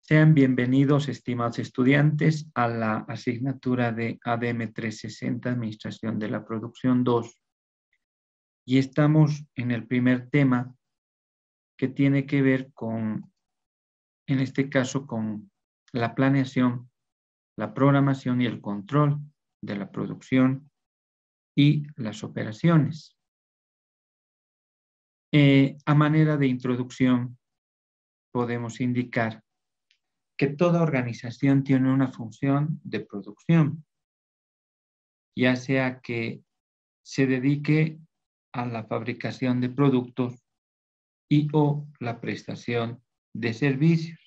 Sean bienvenidos, estimados estudiantes, a la asignatura de ADM 360, Administración de la Producción 2. Y estamos en el primer tema que tiene que ver con, en este caso, con la planeación, la programación y el control de la producción y las operaciones. A manera de introducción, podemos indicar que toda organización tiene una función de producción, ya sea que se dedique a la fabricación de productos y o la prestación de servicios.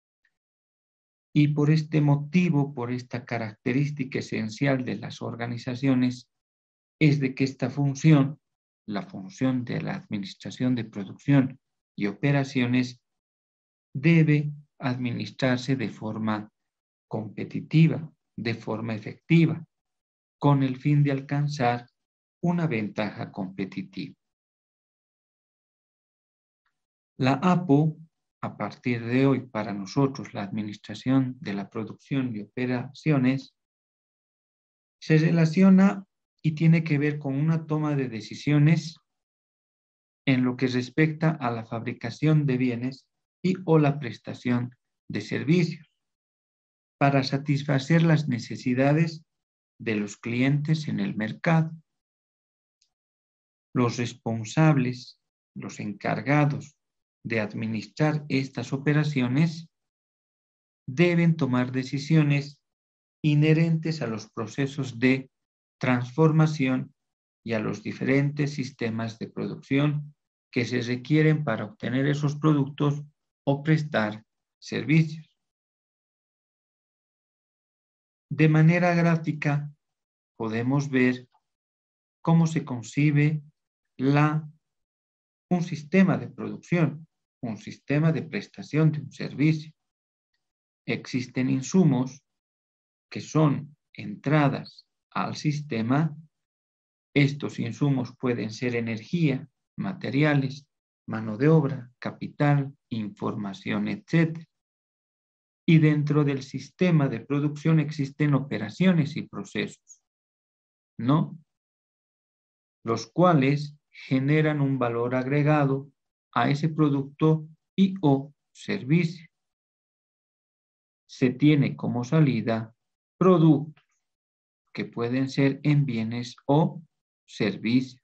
Y por este motivo, por esta característica esencial de las organizaciones, es de que esta función, la función de la administración de producción y operaciones, debe administrarse de forma competitiva, de forma efectiva, con el fin de alcanzar una ventaja competitiva. La APO, a partir de hoy, para nosotros, la administración de la producción y operaciones, se relaciona y tiene que ver con una toma de decisiones en lo que respecta a la fabricación de bienes y o la prestación de servicios para satisfacer las necesidades de los clientes en el mercado. Los responsables, los encargados de administrar estas operaciones deben tomar decisiones inherentes a los procesos de transformación y a los diferentes sistemas de producción que se requieren para obtener esos productos o prestar servicios. De manera gráfica, podemos ver cómo se concibe un sistema de producción, un sistema de prestación de un servicio. Existen insumos que son entradas al sistema. Estos insumos pueden ser energía, materiales, mano de obra, capital, información, etc. Y dentro del sistema de producción existen operaciones y procesos, ¿no? Los cuales generan un valor agregado a ese producto y o servicio. Se tiene como salida productos que pueden ser en bienes o servicios.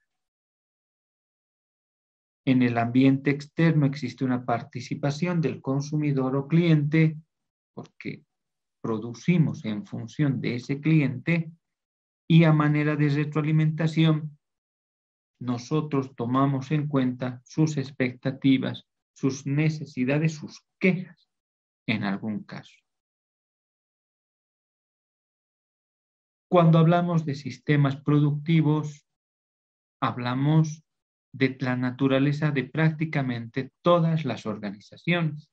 En el ambiente externo existe una participación del consumidor o cliente porque producimos en función de ese cliente y a manera de retroalimentación nosotros tomamos en cuenta sus expectativas, sus necesidades, sus quejas en algún caso. Cuando hablamos de sistemas productivos, hablamos de la naturaleza de prácticamente todas las organizaciones.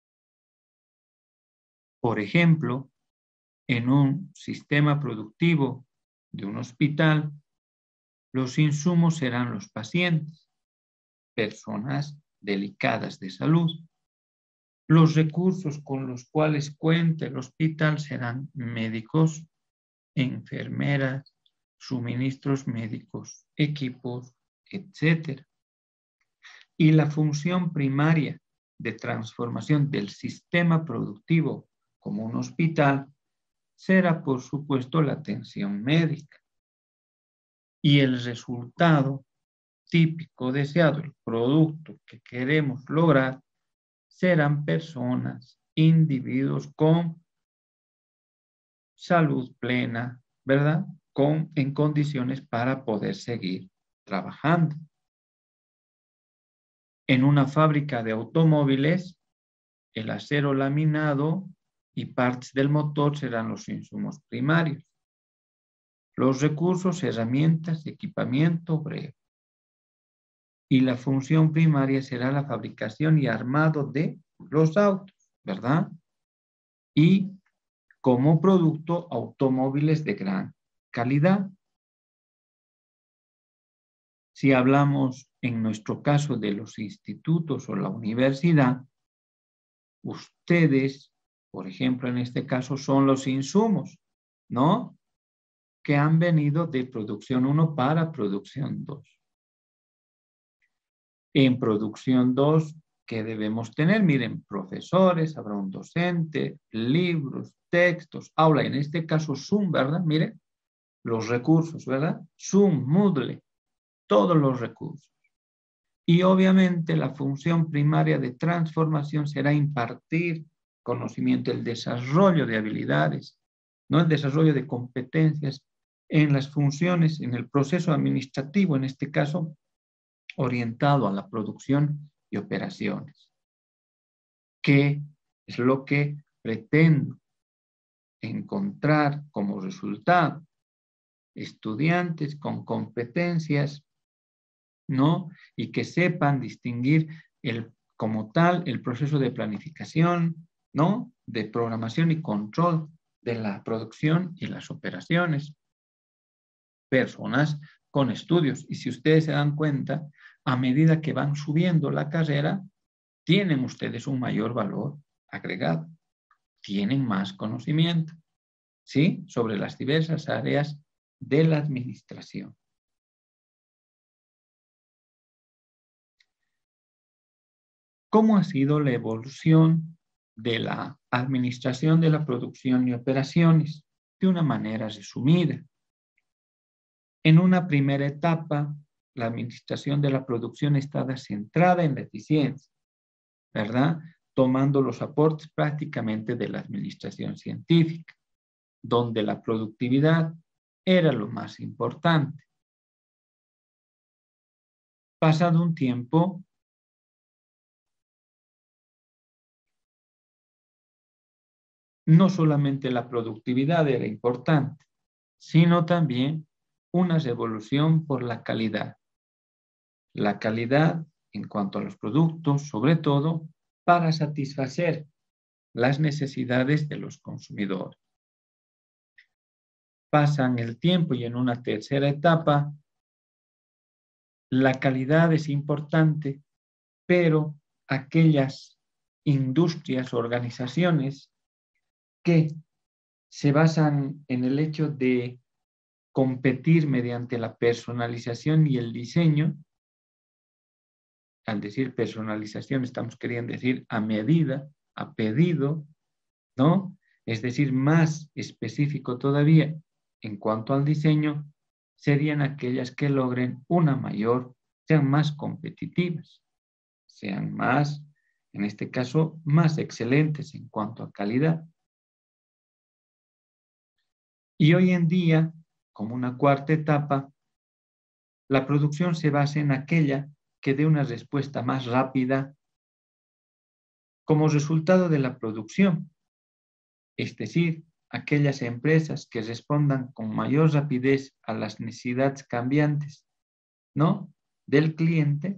Por ejemplo, en un sistema productivo de un hospital, los insumos serán los pacientes, personas delicadas de salud. Los recursos con los cuales cuenta el hospital serán médicos, enfermeras, suministros médicos, equipos, etc. Y la función primaria de transformación del sistema productivo como un hospital será, por supuesto, la atención médica. Y el resultado típico deseado, el producto que queremos lograr, serán personas, individuos con salud plena, ¿verdad? En condiciones para poder seguir trabajando. En una fábrica de automóviles, el acero laminado y partes del motor serán los insumos primarios. Los recursos, herramientas, equipamiento, obrero. Y la función primaria será la fabricación y armado de los autos, ¿verdad? Y como producto, automóviles de gran calidad. Si hablamos en nuestro caso de los institutos o la universidad, ustedes por ejemplo, en este caso son los insumos, ¿no? Que han venido de producción 1 para producción 2. En producción 2, ¿qué debemos tener? Miren, profesores, habrá un docente, libros, textos, aula, en este caso Zoom, ¿verdad? Miren, los recursos, ¿verdad? Zoom, Moodle, todos los recursos. Y obviamente la función primaria de transformación será impartir conocimiento, el desarrollo de habilidades, ¿no? El desarrollo de competencias en las funciones, en el proceso administrativo, en este caso, orientado a la producción y operaciones. ¿Qué es lo que pretendo encontrar como resultado? Estudiantes con competencias, ¿no? Y que sepan distinguir como tal el proceso de planificación, ¿no? De programación y control de la producción y las operaciones. Personas con estudios. Y si ustedes se dan cuenta, a medida que van subiendo la carrera, tienen ustedes un mayor valor agregado. Tienen más conocimiento, ¿sí? Sobre las diversas áreas de la administración. ¿Cómo ha sido la evolución de la administración de la producción y operaciones? De una manera resumida. En una primera etapa, la administración de la producción estaba centrada en la eficiencia, ¿verdad? Tomando los aportes prácticamente de la administración científica, donde la productividad era lo más importante. Pasado un tiempo, no solamente la productividad era importante, sino también una revolución por la calidad. La calidad en cuanto a los productos, sobre todo, para satisfacer las necesidades de los consumidores. Pasan el tiempo y en una tercera etapa, la calidad es importante, pero aquellas industrias, organizaciones que se basan en el hecho de competir mediante la personalización y el diseño. Al decir personalización estamos queriendo decir a medida, a pedido, ¿no? Es decir, más específico todavía en cuanto al diseño, serían aquellas que logren una mayor, sean más competitivas, sean más, en este caso, más excelentes en cuanto a calidad. Y hoy en día, como una cuarta etapa, la producción se basa en aquella que dé una respuesta más rápida como resultado de la producción, es decir, aquellas empresas que respondan con mayor rapidez a las necesidades cambiantes, ¿no? Del cliente,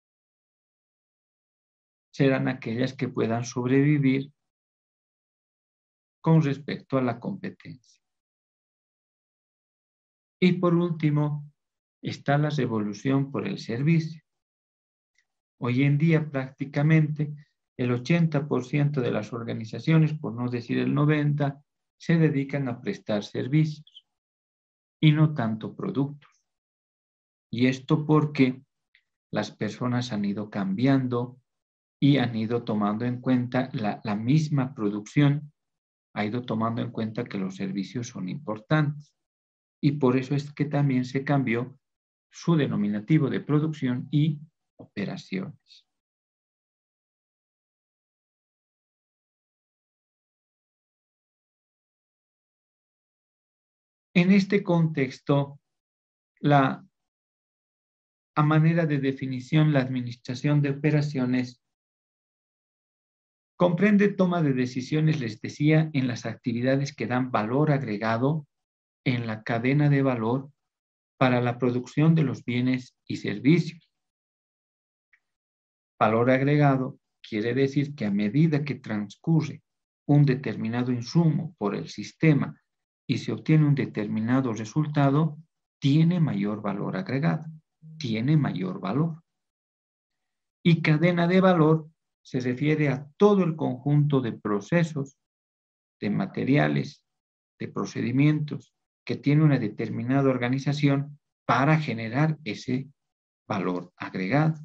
serán aquellas que puedan sobrevivir con respecto a la competencia. Y por último, está la revolución por el servicio. Hoy en día prácticamente el 80% de las organizaciones, por no decir el 90%, se dedican a prestar servicios y no tanto productos. Y esto porque las personas han ido cambiando y han ido tomando en cuenta la misma producción, ha ido tomando en cuenta que los servicios son importantes. Y por eso es que también se cambió su denominativo de producción y operaciones. En este contexto, a manera de definición, la administración de operaciones comprende toma de decisiones, les decía, en las actividades que dan valor agregado en la cadena de valor para la producción de los bienes y servicios. Valor agregado quiere decir que a medida que transcurre un determinado insumo por el sistema y se obtiene un determinado resultado, tiene mayor valor agregado, tiene mayor valor. Y cadena de valor se refiere a todo el conjunto de procesos de materiales, de procedimientos que tiene una determinada organización para generar ese valor agregado.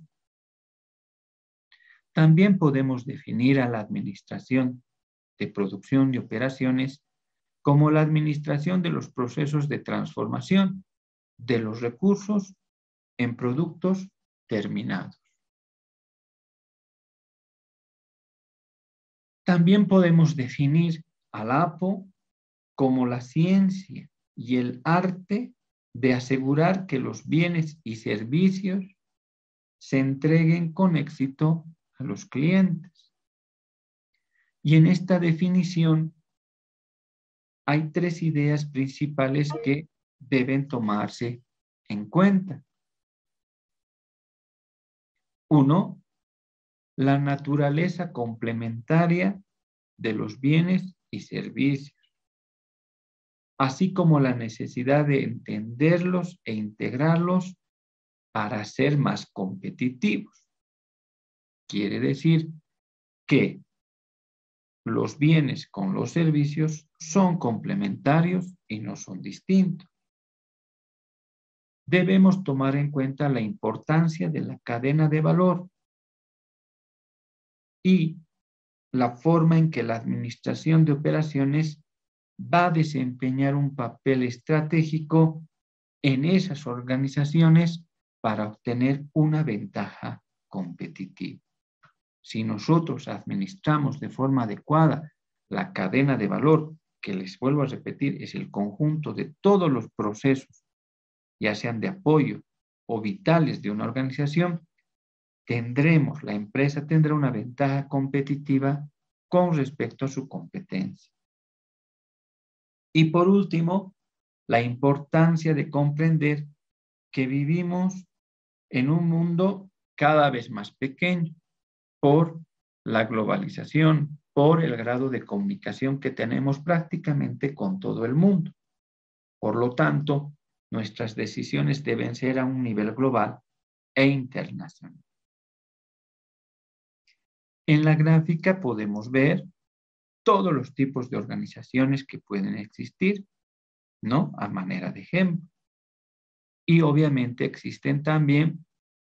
También podemos definir a la administración de producción y operaciones como la administración de los procesos de transformación de los recursos en productos terminados. También podemos definir al APO como la ciencia y el arte de asegurar que los bienes y servicios se entreguen con éxito a los clientes. Y en esta definición hay 3 ideas principales que deben tomarse en cuenta. 1, la naturaleza complementaria de los bienes y servicios, así como la necesidad de entenderlos e integrarlos para ser más competitivos. Quiere decir que los bienes con los servicios son complementarios y no son distintos. Debemos tomar en cuenta la importancia de la cadena de valor y la forma en que la administración de operaciones va a desempeñar un papel estratégico en esas organizaciones para obtener una ventaja competitiva. Si nosotros administramos de forma adecuada la cadena de valor, que les vuelvo a repetir, es el conjunto de todos los procesos, ya sean de apoyo o vitales de una organización, la empresa tendrá una ventaja competitiva con respecto a su competencia. Y por último, la importancia de comprender que vivimos en un mundo cada vez más pequeño por la globalización, por el grado de comunicación que tenemos prácticamente con todo el mundo. Por lo tanto, nuestras decisiones deben ser a un nivel global e internacional. En la gráfica podemos ver todos los tipos de organizaciones que pueden existir, ¿no? A manera de ejemplo. Y obviamente existen también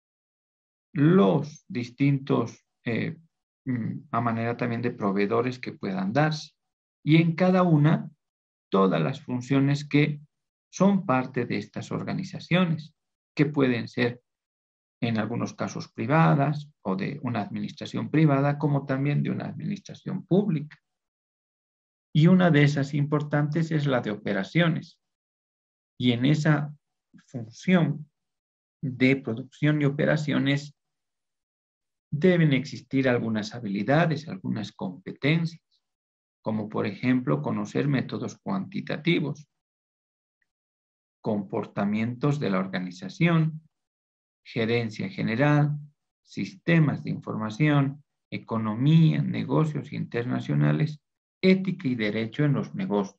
los distintos, a manera también de proveedores que puedan darse. Y en cada una, todas las funciones que son parte de estas organizaciones, que pueden ser en algunos casos privadas o de una administración privada, como también de una administración pública. Y una de esas importantes es la de operaciones. Y en esa función de producción y operaciones deben existir algunas habilidades, algunas competencias, como por ejemplo conocer métodos cuantitativos, comportamientos de la organización, gerencia general, sistemas de información, economía, negocios internacionales, ética y derecho en los negocios.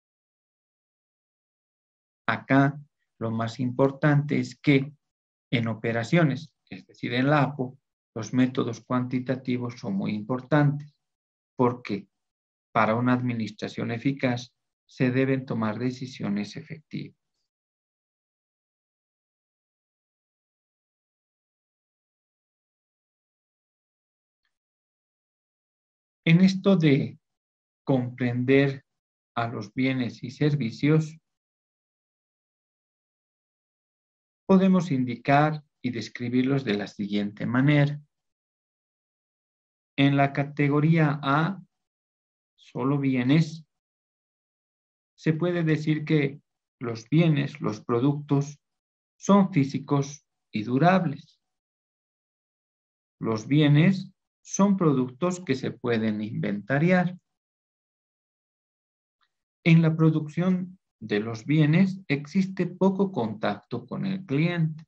Acá lo más importante es que en operaciones, es decir, en la APO, los métodos cuantitativos son muy importantes porque para una administración eficaz se deben tomar decisiones efectivas. En esto de comprender a los bienes y servicios, podemos indicar y describirlos de la siguiente manera. En la categoría A, solo bienes, se puede decir que los bienes, los productos, son físicos y durables. Los bienes son productos que se pueden inventariar. En la producción de los bienes existe poco contacto con el cliente.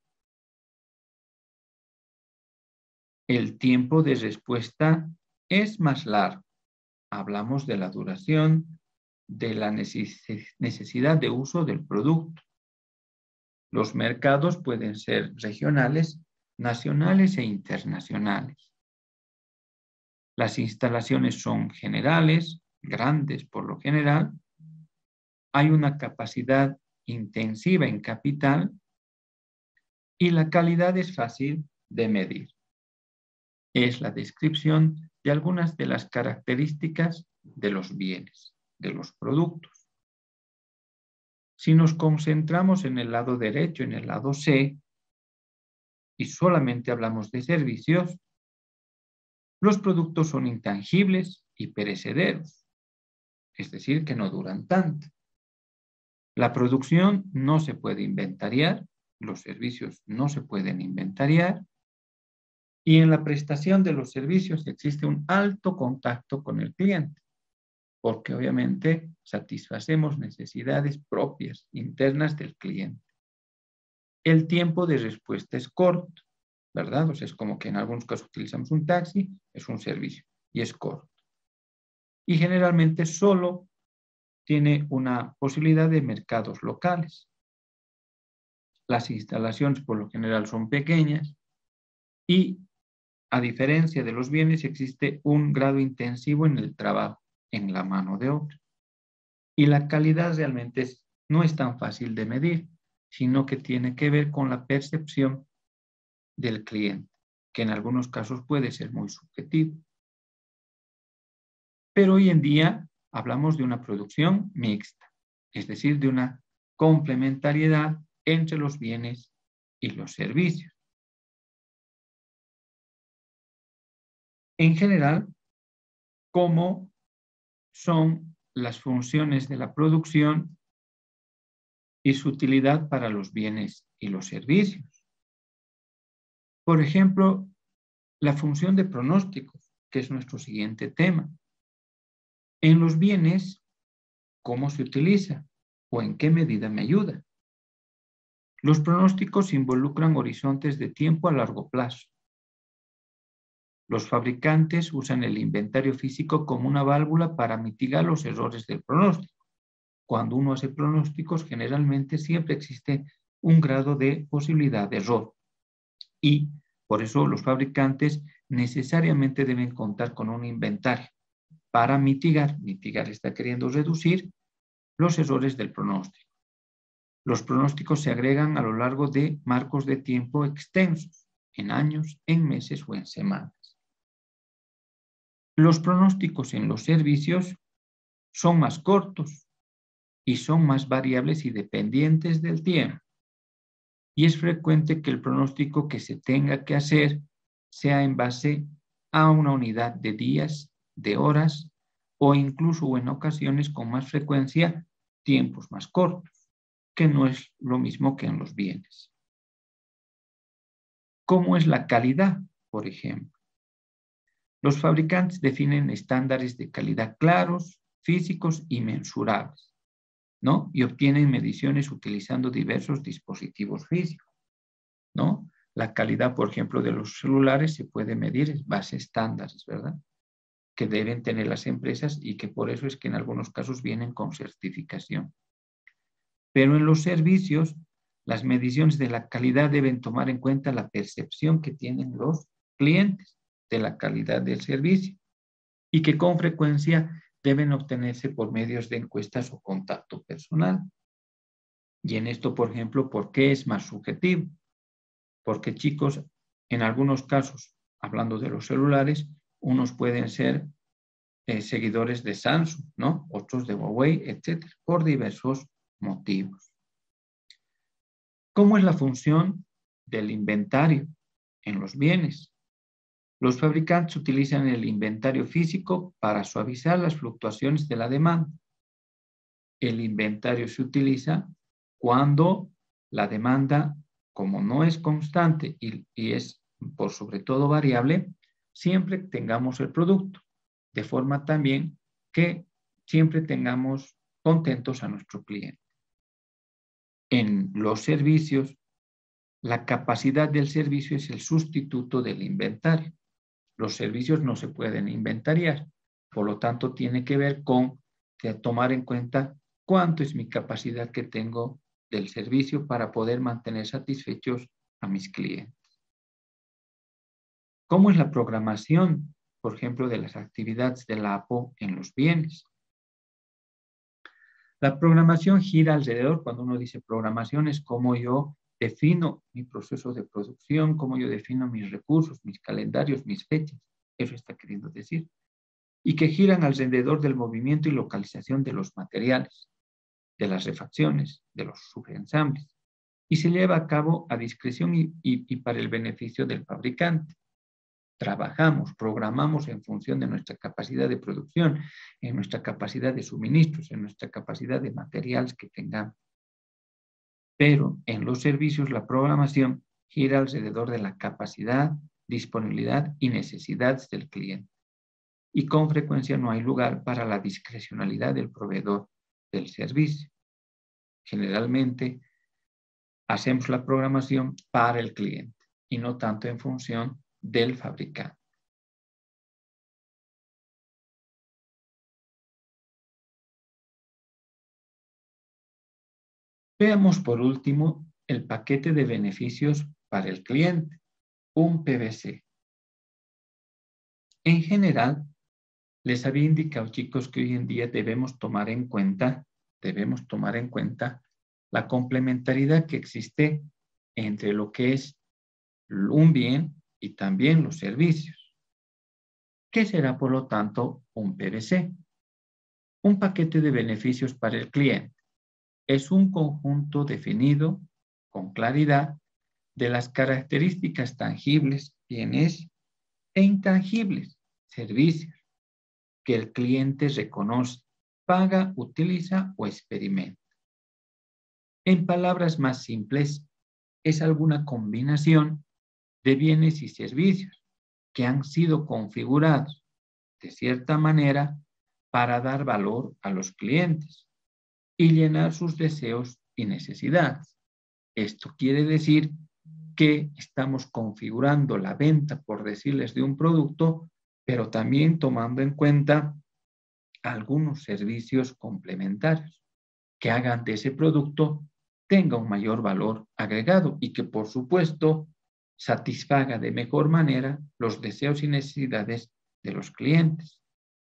El tiempo de respuesta es más largo. Hablamos de la duración, de la necesidad de uso del producto. Los mercados pueden ser regionales, nacionales e internacionales. Las instalaciones son generales, grandes por lo general, hay una capacidad intensiva en capital y la calidad es fácil de medir. Es la descripción de algunas de las características de los bienes, de los productos. Si nos concentramos en el lado derecho, en el lado C, y solamente hablamos de servicios, los productos son intangibles y perecederos, es decir, que no duran tanto. La producción no se puede inventariar, los servicios no se pueden inventariar, y en la prestación de los servicios existe un alto contacto con el cliente, porque obviamente satisfacemos necesidades propias, internas del cliente. El tiempo de respuesta es corto, ¿verdad? O sea, es como que en algunos casos utilizamos un taxi, es un servicio, y es corto. Y generalmente solo tiene una posibilidad de mercados locales. Las instalaciones por lo general son pequeñas y, a diferencia de los bienes, existe un grado intensivo en el trabajo, en la mano de obra. Y la calidad realmente no es tan fácil de medir, sino que tiene que ver con la percepción del cliente, que en algunos casos puede ser muy subjetivo. Pero hoy en día hablamos de una producción mixta, es decir, de una complementariedad entre los bienes y los servicios. En general, ¿cómo son las funciones de la producción y su utilidad para los bienes y los servicios? Por ejemplo, la función de pronósticos, que es nuestro siguiente tema. En los bienes, ¿cómo se utiliza o en qué medida me ayuda? Los pronósticos involucran horizontes de tiempo a largo plazo. Los fabricantes usan el inventario físico como una válvula para mitigar los errores del pronóstico. Cuando uno hace pronósticos, generalmente siempre existe un grado de posibilidad de error. Y por eso los fabricantes necesariamente deben contar con un inventario para mitigar está queriendo reducir los errores del pronóstico. Los pronósticos se agregan a lo largo de marcos de tiempo extensos, en años, en meses o en semanas. Los pronósticos en los servicios son más cortos y son más variables y dependientes del tiempo. Y es frecuente que el pronóstico que se tenga que hacer sea en base a una unidad de días, de horas o incluso o en ocasiones con más frecuencia tiempos más cortos, que no es lo mismo que en los bienes. ¿Cómo es la calidad, por ejemplo? Los fabricantes definen estándares de calidad claros, físicos y mensurables, ¿no? Y obtienen mediciones utilizando diversos dispositivos físicos, ¿no? La calidad, por ejemplo, de los celulares se puede medir en base a estándares, ¿verdad? Que deben tener las empresas y que por eso es que en algunos casos vienen con certificación. Pero en los servicios, las mediciones de la calidad deben tomar en cuenta la percepción que tienen los clientes de la calidad del servicio y que con frecuencia deben obtenerse por medios de encuestas o contacto personal. Y en esto, por ejemplo, ¿por qué es más subjetivo? Porque, chicos, en algunos casos, hablando de los celulares, unos pueden ser seguidores de Samsung, ¿no? Otros de Huawei, etcétera, por diversos motivos. ¿Cómo es la función del inventario en los bienes? Los fabricantes utilizan el inventario físico para suavizar las fluctuaciones de la demanda. El inventario se utiliza cuando la demanda, como no es constante y es por sobre todo variable, siempre tengamos el producto, de forma también que siempre tengamos contentos a nuestro cliente. En los servicios, la capacidad del servicio es el sustituto del inventario. Los servicios no se pueden inventariar, por lo tanto tiene que ver con tomar en cuenta cuánto es mi capacidad que tengo del servicio para poder mantener satisfechos a mis clientes. ¿Cómo es la programación, por ejemplo, de las actividades de la APO en los bienes? La programación gira alrededor, cuando uno dice programación, es cómo yo defino mi proceso de producción, cómo yo defino mis recursos, mis calendarios, mis fechas. Eso está queriendo decir. Y que giran alrededor del movimiento y localización de los materiales, de las refacciones, de los subensambles. Y se lleva a cabo a discreción y para el beneficio del fabricante. Trabajamos, programamos en función de nuestra capacidad de producción, en nuestra capacidad de suministros, en nuestra capacidad de materiales que tengamos. Pero en los servicios la programación gira alrededor de la capacidad, disponibilidad y necesidades del cliente. Y con frecuencia no hay lugar para la discrecionalidad del proveedor del servicio. Generalmente hacemos la programación para el cliente y no tanto en función del fabricante. Veamos por último el paquete de beneficios para el cliente, un PBC. En general, les había indicado, chicos, que hoy en día debemos tomar en cuenta la complementariedad que existe entre lo que es un bien y también los servicios. ¿Qué será, por lo tanto, un PBC? Un paquete de beneficios para el cliente. Es un conjunto definido con claridad de las características tangibles, bienes e intangibles, servicios, que el cliente reconoce, paga, utiliza o experimenta. En palabras más simples, es alguna combinación de bienes y servicios que han sido configurados de cierta manera para dar valor a los clientes y llenar sus deseos y necesidades. Esto quiere decir que estamos configurando la venta, por decirles, de un producto, pero también tomando en cuenta algunos servicios complementarios que hagan de ese producto tenga un mayor valor agregado y que, por supuesto, satisfaga de mejor manera los deseos y necesidades de los clientes.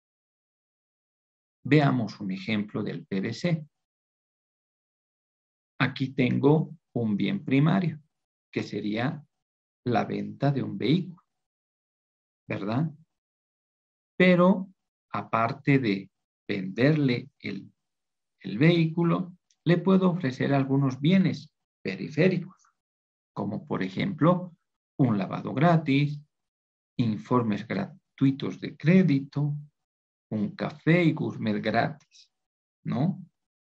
Veamos un ejemplo del PBC. Aquí tengo un bien primario, que sería la venta de un vehículo, ¿verdad? Pero aparte de venderle el vehículo, le puedo ofrecer algunos bienes periféricos, como por ejemplo un lavado gratis, informes gratuitos de crédito, un café y gourmet gratis, ¿no?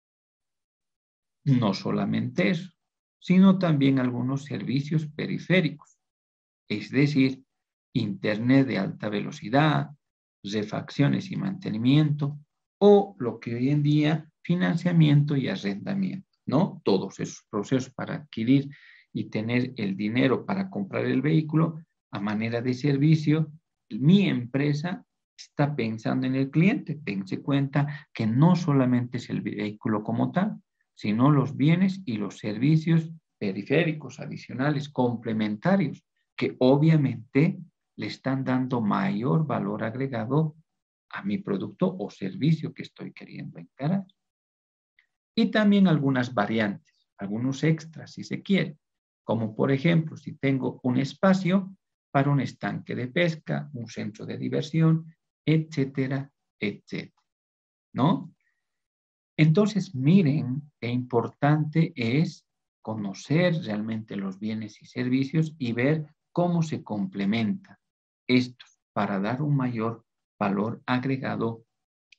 No solamente eso, sino también algunos servicios periféricos, es decir, internet de alta velocidad, refacciones y mantenimiento, o lo que hoy en día, financiamiento y arrendamiento, ¿no? Todos esos procesos para adquirir y tener el dinero para comprar el vehículo a manera de servicio, mi empresa está pensando en el cliente. Dense cuenta que no solamente es el vehículo como tal, sino los bienes y los servicios periféricos, adicionales, complementarios, que obviamente le están dando mayor valor agregado a mi producto o servicio que estoy queriendo encarar. Y también algunas variantes, algunos extras si se quiere, como por ejemplo si tengo un espacio para un estanque de pesca, un centro de diversión, etcétera, etcétera, ¿no? Entonces, miren qué importante es conocer realmente los bienes y servicios y ver cómo se complementan estos para dar un mayor valor agregado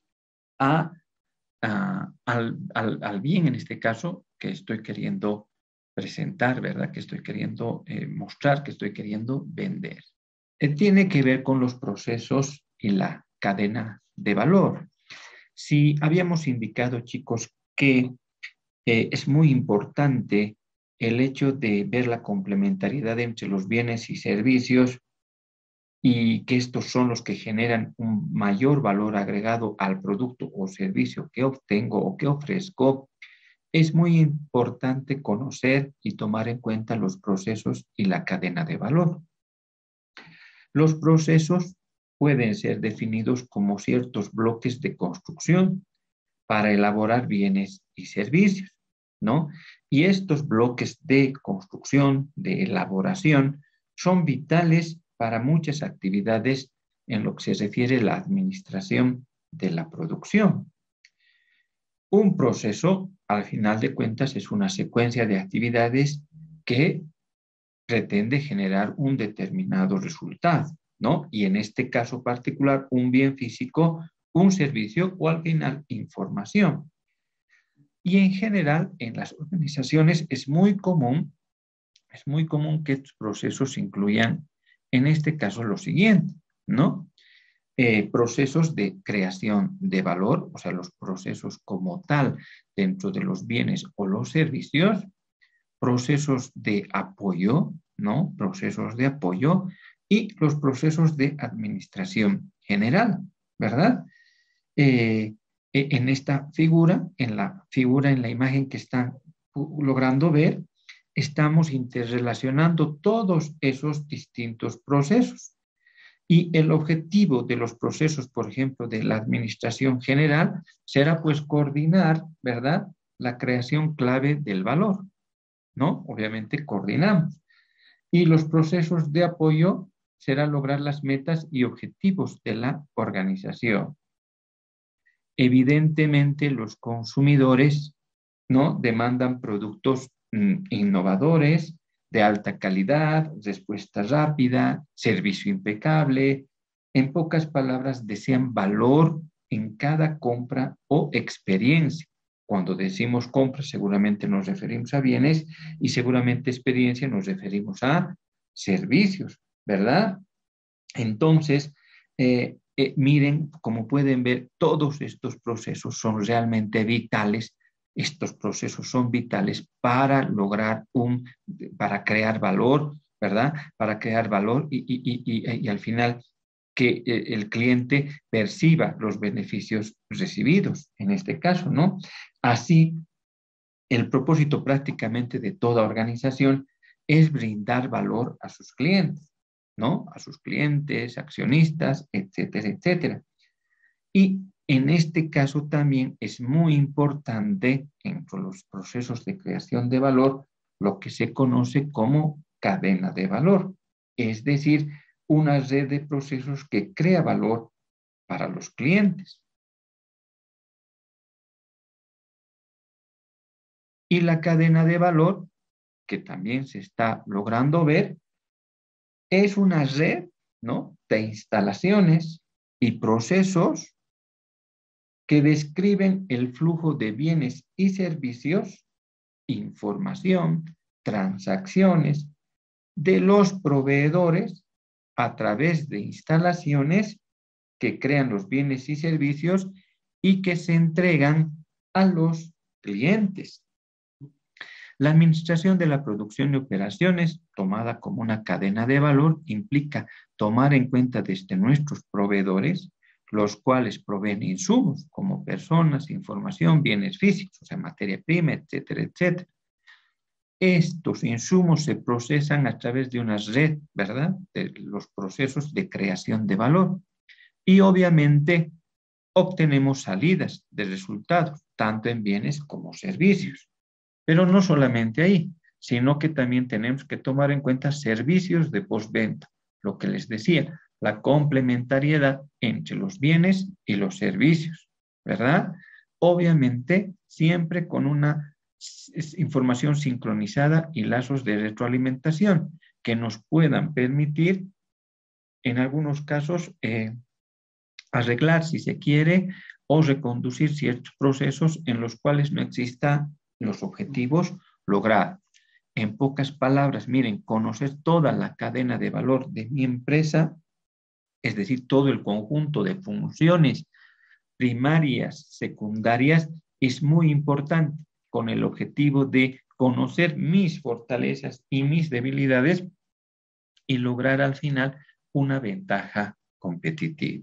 al bien, en este caso, que estoy queriendo presentar, ¿verdad? Que estoy queriendo mostrar, que estoy queriendo vender. Tiene que ver con los procesos y la cadena de valor. Si habíamos indicado, chicos, que es muy importante el hecho de ver la complementariedad entre los bienes y servicios y que estos son los que generan un mayor valor agregado al producto o servicio que obtengo o que ofrezco, es muy importante conocer y tomar en cuenta los procesos y la cadena de valor. Los procesos pueden ser definidos como ciertos bloques de construcción para elaborar bienes y servicios, ¿no? Y estos bloques de construcción, de elaboración, son vitales para muchas actividades en lo que se refiere a la administración de la producción. Un proceso, al final de cuentas, es una secuencia de actividades que pretende generar un determinado resultado, ¿no? Y en este caso particular, un bien físico, un servicio o al final información. Y en general, en las organizaciones es muy común que estos procesos incluyan, en este caso, lo siguiente, ¿no? Procesos de creación de valor, o sea, los procesos como tal dentro de los bienes o los servicios, procesos de apoyo, ¿no? Procesos de apoyo y los procesos de administración general, ¿verdad? En esta figura, en la imagen que están logrando ver, estamos interrelacionando todos esos distintos procesos. Y el objetivo de los procesos, por ejemplo, de la administración general, será pues coordinar, ¿verdad?, la creación clave del valor, ¿no? Obviamente coordinamos. Y los procesos de apoyo será lograr las metas y objetivos de la organización. Evidentemente, los consumidores, ¿no?, demandan productos innovadores, de alta calidad, respuesta rápida, servicio impecable. En pocas palabras, desean valor en cada compra o experiencia. Cuando decimos compra, seguramente nos referimos a bienes y seguramente experiencia nos referimos a servicios, ¿verdad? Entonces, miren, como pueden ver, todos estos procesos son realmente vitales. Estos procesos son vitales para lograr para crear valor, ¿verdad? Para crear valor y al final que el cliente perciba los beneficios recibidos, en este caso, ¿no? Así, el propósito prácticamente de toda organización es brindar valor a sus clientes, ¿no? A sus clientes, accionistas, etcétera, etcétera. Y en este caso también es muy importante en los procesos de creación de valor lo que se conoce como cadena de valor, es decir, una red de procesos que crea valor para los clientes. Y la cadena de valor, que también se está logrando ver, es una red, ¿no?, de instalaciones y procesos que describen el flujo de bienes y servicios, información, transacciones de los proveedores a través de instalaciones que crean los bienes y servicios y que se entregan a los clientes. La administración de la producción y operaciones, tomada como una cadena de valor, implica tomar en cuenta desde nuestros proveedores, los cuales proveen insumos como personas, información, bienes físicos, o sea, materia prima, etcétera, etcétera. Estos insumos se procesan a través de una red, ¿verdad?, de los procesos de creación de valor. Y obviamente obtenemos salidas de resultados, tanto en bienes como servicios. Pero no solamente ahí, sino que también tenemos que tomar en cuenta servicios de postventa, lo que les decía, la complementariedad entre los bienes y los servicios, ¿verdad? Obviamente, siempre con una información sincronizada y lazos de retroalimentación que nos puedan permitir, en algunos casos, arreglar, si se quiere, o reconducir ciertos procesos en los cuales no existan los objetivos logrados. En pocas palabras, miren, conocer toda la cadena de valor de mi empresa, es decir, todo el conjunto de funciones primarias, secundarias, es muy importante con el objetivo de conocer mis fortalezas y mis debilidades y lograr al final una ventaja competitiva.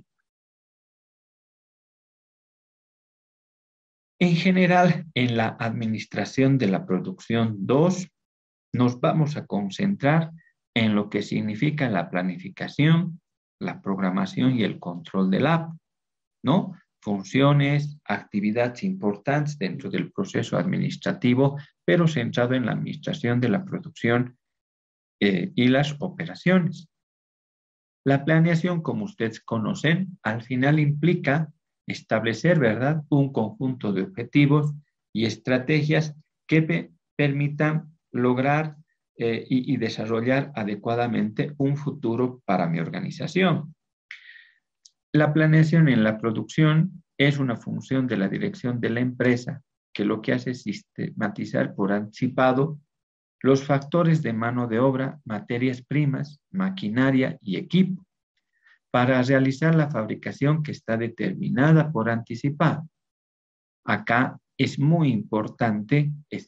En general, en la administración de la producción 2, nos vamos a concentrar en lo que significa la planificación, la programación y el control del app, ¿no? funciones, actividades importantes dentro del proceso administrativo, pero centrado en la administración de la producción y las operaciones. La planeación, como ustedes conocen, al final implica establecer, ¿verdad?, un conjunto de objetivos y estrategias que permitan lograr y desarrollar adecuadamente un futuro para mi organización. La planeación en la producción es una función de la dirección de la empresa que lo que hace es sistematizar por anticipado los factores de mano de obra, materias primas, maquinaria y equipo para realizar la fabricación que está determinada por anticipado. Acá es muy importante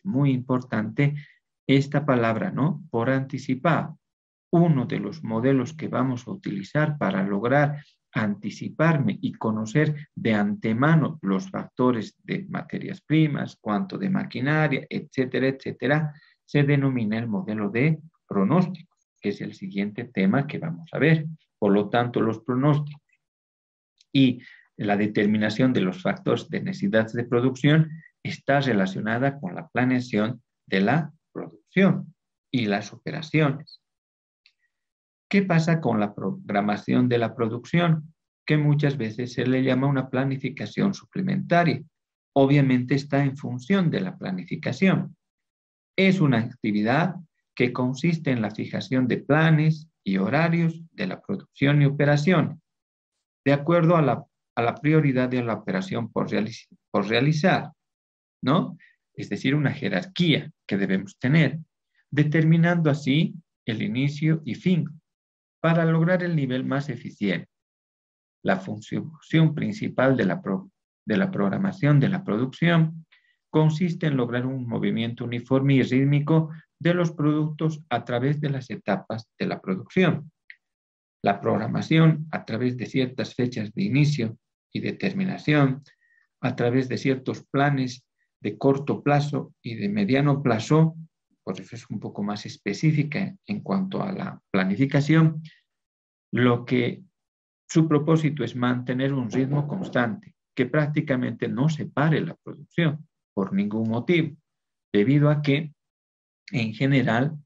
esta palabra, ¿no? Por anticipado. Uno de los modelos que vamos a utilizar para lograr anticiparme y conocer de antemano los factores de materias primas, cuánto de maquinaria, etcétera, etcétera, se denomina el modelo de pronósticos, que es el siguiente tema que vamos a ver. Por lo tanto, los pronósticos y la determinación de los factores de necesidades de producción está relacionada con la planeación de la producción y las operaciones. ¿Qué pasa con la programación de la producción? Que muchas veces se le llama una planificación suplementaria. Obviamente está en función de la planificación. Es una actividad que consiste en la fijación de planes y horarios de la producción y operación, de acuerdo a la prioridad de la operación por realizar, ¿no? Es decir, una jerarquía que debemos tener, determinando así el inicio y fin, para lograr el nivel más eficiente. La función principal de la programación de la producción consiste en lograr un movimiento uniforme y rítmico de los productos a través de las etapas de la producción. La programación a través de ciertas fechas de inicio y de terminación, a través de ciertos planes de corto plazo y de mediano plazo, por eso es un poco más específica en cuanto a la planificación, lo que su propósito es mantener un ritmo constante, que prácticamente no se pare la producción por ningún motivo, debido a que en general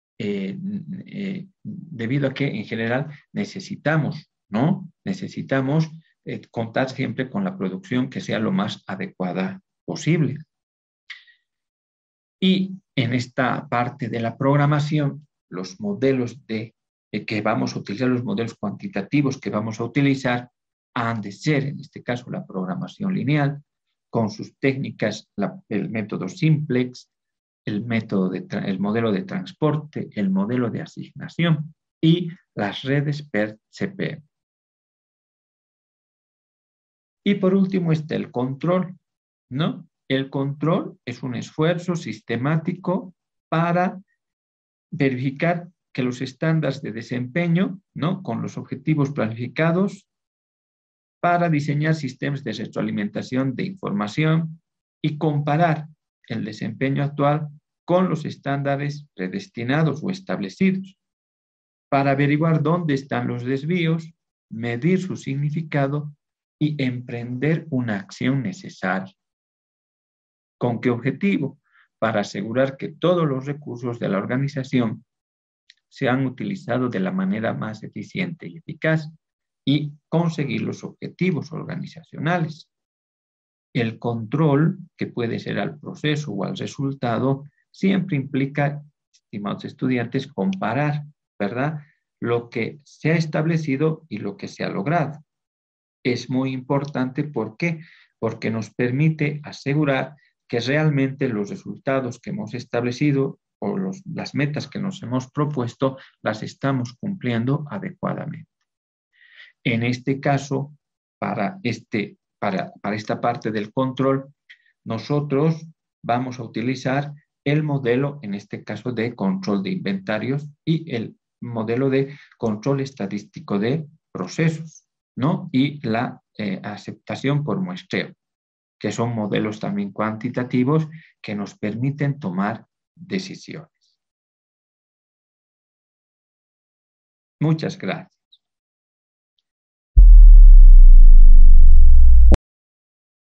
necesitamos, ¿no? Necesitamos contar siempre con la producción que sea lo más adecuada posible. Y en esta parte de la programación, los modelos que vamos a utilizar, los modelos cuantitativos que vamos a utilizar, han de ser, en este caso, la programación lineal, con sus técnicas, el método simplex, el modelo de transporte, el modelo de asignación y las redes per CPM. Y por último está el control, ¿no? El control es un esfuerzo sistemático para verificar que los estándares de desempeño, ¿no?, con los objetivos planificados, para diseñar sistemas de retroalimentación de información y comparar el desempeño actual con los estándares predestinados o establecidos, para averiguar dónde están los desvíos, medir su significado y emprender una acción necesaria. ¿Con qué objetivo? Para asegurar que todos los recursos de la organización se han utilizado de la manera más eficiente y eficaz y conseguir los objetivos organizacionales. El control, que puede ser al proceso o al resultado, siempre implica, estimados estudiantes, comparar, ¿verdad?, lo que se ha establecido y lo que se ha logrado. Es muy importante, ¿por qué? Porque nos permite asegurar que realmente los resultados que hemos establecido o las metas que nos hemos propuesto las estamos cumpliendo adecuadamente. En este caso, para esta parte del control, nosotros vamos a utilizar el modelo, en este caso, de control de inventarios y el modelo de control estadístico de procesos, ¿no? Y la aceptación por muestreo, que son modelos también cuantitativos que nos permiten tomar decisiones. Muchas gracias.